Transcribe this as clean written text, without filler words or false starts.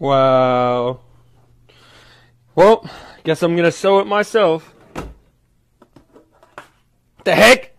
Wow. Well, guess I'm gonna sew it myself. The heck?